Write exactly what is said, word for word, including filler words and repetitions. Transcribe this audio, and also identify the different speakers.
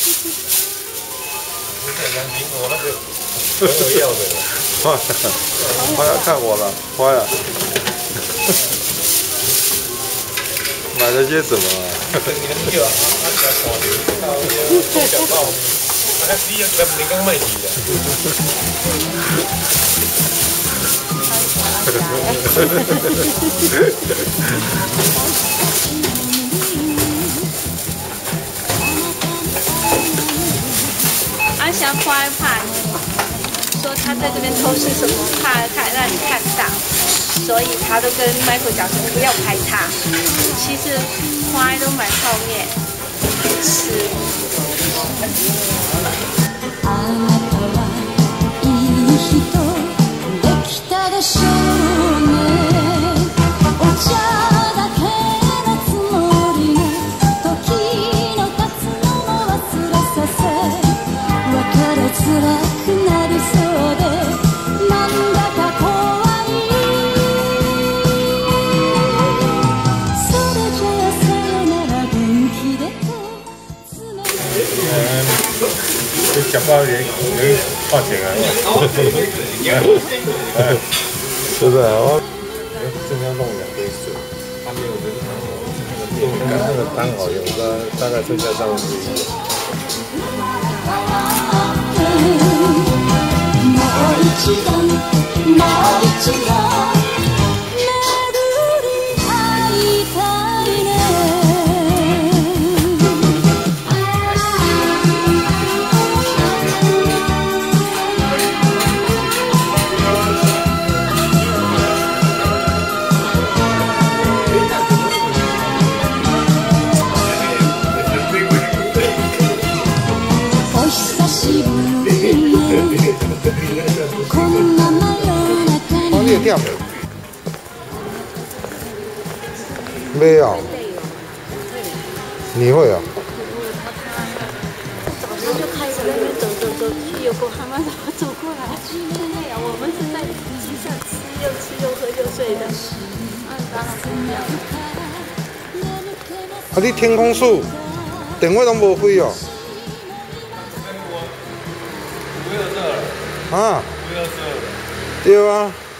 Speaker 1: 我那个朋友要的，
Speaker 2: 花花要看我了，花呀，买了些什么啊？
Speaker 1: 很久啊，他比较少年，到那个小报，他第一个年刚卖起的。
Speaker 3: 阿翔怕怕你，说他在这边偷吃什么，怕看让你看到，所以他都跟 Michael 讲说不要拍他。其实花都蛮后面吃。
Speaker 1: 小包也能花钱啊！
Speaker 2: 是的，我
Speaker 1: 正要弄两杯水，他没有人那个那个刚好有个大概剩下三分之一。
Speaker 2: 哦，你也跳？没有。你会啊？
Speaker 3: 早上就开始在那边走走走去，有狗还慢慢走过来。对呀，我们是在机上吃又吃又喝又睡的。嗯，当然不一样。
Speaker 2: 啊，你天空树电话都无飞哦。啊？对啊。